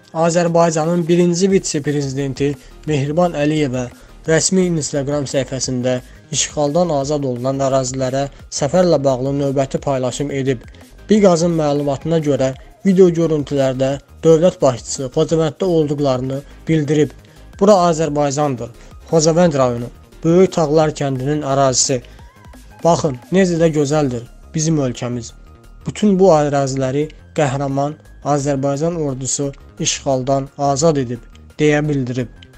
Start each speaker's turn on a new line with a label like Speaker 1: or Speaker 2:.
Speaker 1: Azərbaycanın birinci vitse-prezidenti Mehriban Əliyeva rəsmi Instagram səhifəsində işğaldan azad olunan ərazilərə səfərlə bağlı növbəti paylaşım edib. Biqazın məlumatına görə video görüntülərdə dövlət başçısı Xocavənddə olduqlarını bildirib. Bura Azərbaycandır, Xocavənd rayonu, Böyük Tağlar kəndinin ərazisi. Baxın, necə də gözəldir bizim ölkəmiz. Bütün bu əraziləri qəhrəman Azərbaycan ordusu işğaldan azad edib, deyə bildirib.